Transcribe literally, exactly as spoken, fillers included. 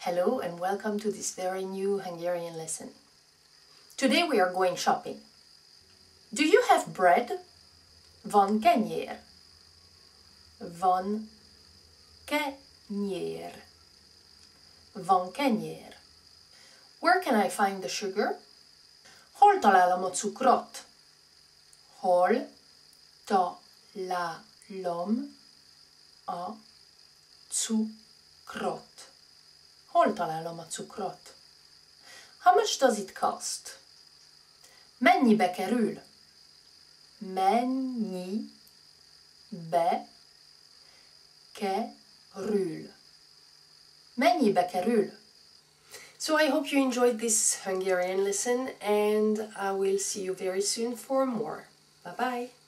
Hello and welcome to this very new Hungarian lesson. Today we are going shopping. Do you have bread? Van kenyér. Van kenyér. Van kenyér. Where can I find the sugar? Hol találom a cukrot? Hol találom a cukrot? Hol találom a cukrot? How much does it cost? Mennyibe kerül? Mennyibe kerül? Mennyibe kerül? So I hope you enjoyed this Hungarian lesson and I will see you very soon for more. Bye bye!